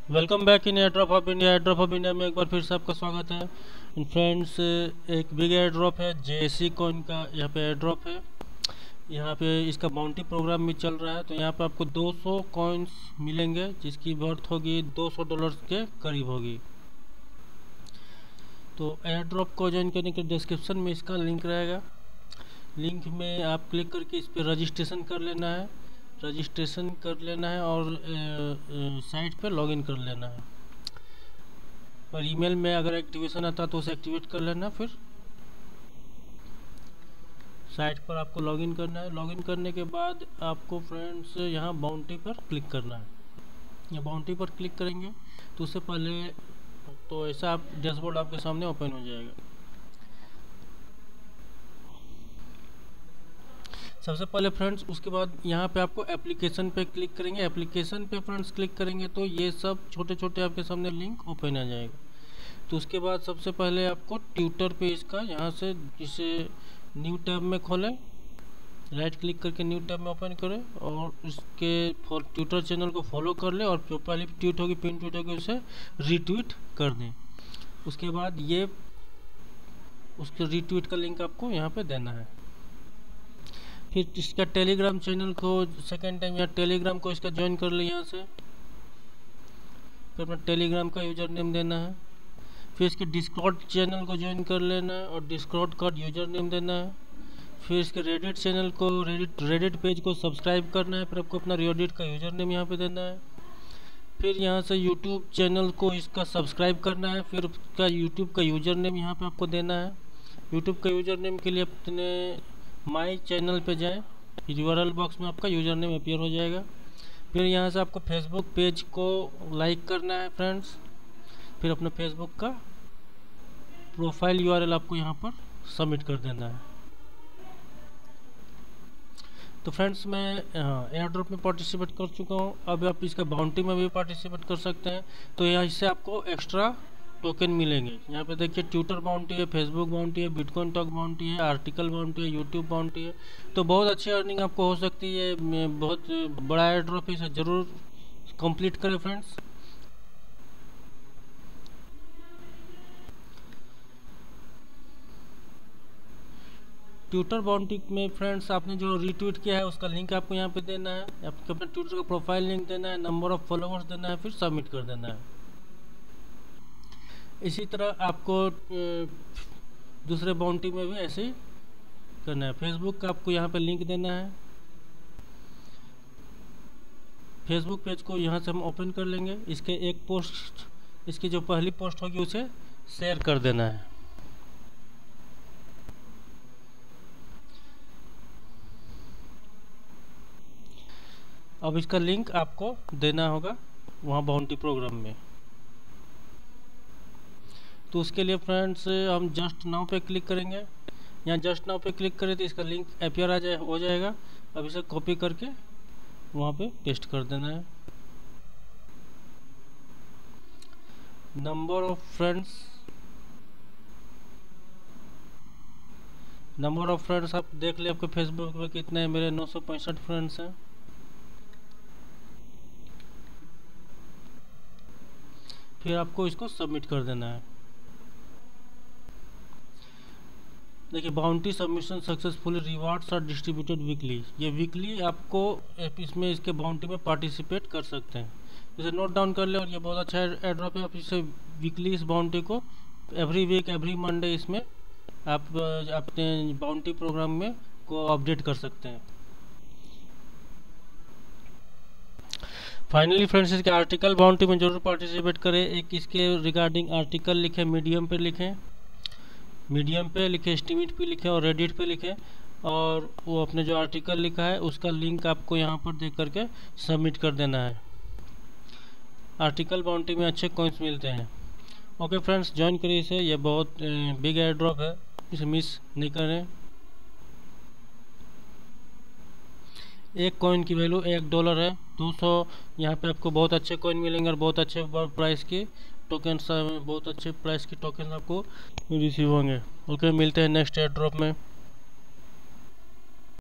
Welcome back in airdrop of India. Airdrop of India में एक बार फिर से आपका स्वागत है। एंड फ्रेंड्स, एक बिग एयरड्रॉप है JSEcoin का। यहाँ पे एयरड्रॉप है, यहाँ पे इसका बाउंटी प्रोग्राम भी चल रहा है। तो यहाँ पे आपको 200 कॉइन्स मिलेंगे जिसकी वर्थ होगी $200 के करीब होगी। तो एयरड्रॉप को ज्वाइन करने के डिस्क्रिप्शन में इसका लिंक रहेगा। लिंक में आप क्लिक करके इस पर रजिस्ट्रेशन कर लेना है। और साइट पे लॉगिन कर लेना है। और ईमेल में अगर एक्टिवेशन आता है तो उसे एक्टिवेट कर लेना। फिर साइट पर आपको लॉगिन करना है। लॉगिन करने के बाद आपको फ्रेंड्स यहाँ बाउंटी पर क्लिक करना है। या बाउंटी पर क्लिक करेंगे तो उससे पहले तो ऐसा आप डैशबोर्ड आपके सामने ओपन हो जाएगा। सबसे पहले फ्रेंड्स, उसके बाद यहाँ पे आपको एप्लीकेशन पे क्लिक करेंगे। एप्लीकेशन पे फ्रेंड्स क्लिक करेंगे तो ये सब छोटे छोटे आपके सामने लिंक ओपन आ जाएगा। तो उसके बाद सबसे पहले आपको ट्विटर पे इसका यहाँ से इसे न्यू टैब में खोलें, राइट क्लिक करके न्यू टैब में ओपन करें और उसके ट्विटर चैनल को फॉलो कर ले और जो पहली ट्वीट होगी, पिन ट्वीट होगी, उसे रीट्वीट कर दें। उसके बाद ये उसके रीट्वीट का लिंक आपको यहाँ पे देना है। फिर इसका टेलीग्राम चैनल को सेकेंड टाइम या टेलीग्राम को इसका ज्वाइन कर ले यहाँ से। फिर अपना टेलीग्राम का यूज़र नेम देना है। फिर इसके डिस्कॉर्ड चैनल को ज्वाइन कर लेना है और डिस्कॉर्ड का यूज़र नेम देना है। फिर इसके रेडिट चैनल को रेडिट पेज को सब्सक्राइब करना है। फिर आपको अपना रेडिट का यूज़र नेम यहाँ पे देना है। फिर यहाँ से यूट्यूब चैनल को इसका सब्सक्राइब करना है। फिर उसका यूट्यूब का यूज़र नेम यहाँ पे आपको देना है। यूट्यूब का यूज़र नेम के लिए अपने माई चैनल पे जाएं, URL बॉक्स में आपका यूज़र नेम अपीयर हो जाएगा। फिर यहाँ से आपको फेसबुक पेज को लाइक करना है फ्रेंड्स। फिर अपने फेसबुक का प्रोफाइल URL आपको यहाँ पर सबमिट कर देना है। तो फ्रेंड्स, मैं एयरड्रॉप में पार्टिसिपेट कर चुका हूँ। अब आप इसका बाउंटी में भी पार्टिसिपेट कर सकते हैं। तो यहाँ इससे आपको एक्स्ट्रा टोकन मिलेंगे। यहाँ पे देखिए ट्विटर बाउंटी है, फेसबुक बाउंटी है, बिटकॉइन टॉक बाउंटी है, आर्टिकल बाउंटी है, यूट्यूब बाउंटी है। तो बहुत अच्छी अर्निंग आपको हो सकती है। बहुत बड़ा एयरड्रॉप है, इसे ज़रूर कंप्लीट करें फ्रेंड्स। ट्विटर बाउंटी में फ्रेंड्स आपने जो रीट्वीट किया है उसका लिंक आपको यहाँ पे देना है। आपको अपने ट्विटर का प्रोफाइल लिंक देना है, नंबर ऑफ फॉलोअर्स देना है, फिर सबमिट कर देना है। इसी तरह आपको दूसरे बाउंटी में भी ऐसे ही करना है। फेसबुक का आपको यहाँ पे लिंक देना है। फेसबुक पेज को यहाँ से हम ओपन कर लेंगे। इसके एक पोस्ट, इसकी जो पहली पोस्ट होगी उसे शेयर कर देना है। अब इसका लिंक आपको देना होगा वहाँ बाउंटी प्रोग्राम में। तो उसके लिए फ्रेंड्स हम जस्ट नाउ पे क्लिक करेंगे। यहाँ जस्ट नाउ पे क्लिक करें तो इसका लिंक अपीयर हो जाएगा। अब इसे कॉपी करके वहाँ पे पेस्ट कर देना है। नंबर ऑफ फ्रेंड्स आप देख ले आपके फेसबुक में कितने हैं। मेरे 965 फ्रेंड्स हैं। फिर आपको इसको सबमिट कर देना है। देखिए, bounty submission successfully, rewards are distributed weekly. ये वीकली आपको इसमें इसके बाउंटी में पार्टिसिपेट कर सकते हैं। इसे नोट डाउन कर ले। और ये बहुत अच्छा एयरड्रॉप है। आप इसे वीकली इस बाउंटी को एवरी वीक एवरी मंडे इसमें आप अपने बाउंटी प्रोग्राम में को अपडेट कर सकते हैं। फाइनली फ्रेंड्स, इसके आर्टिकल बाउंटी में जरूर पार्टिसिपेट करें। एक इसके रिगार्डिंग आर्टिकल लिखें, मीडियम पे लिखें, एस्टीमेट पे लिखें और रेडिट पे लिखें। और वो अपने जो आर्टिकल लिखा है उसका लिंक आपको यहाँ पर देख करके सबमिट कर देना है। आर्टिकल बाउंटी में अच्छे कॉइन्स मिलते हैं। ओके फ्रेंड्स, ज्वाइन करिए इसे। ये बहुत बिग एयर ड्रॉप है, इसे मिस नहीं करें। एक कॉइन की वैल्यू $1 है। 200 यहाँ पे आपको बहुत अच्छे कॉइन मिलेंगे और बहुत अच्छे प्राइस के टोकन्स, बहुत अच्छे प्राइस के टोकन आपको रिसीव होंगे। ओके, मिलते हैं नेक्स्ट एयर ड्रॉप में।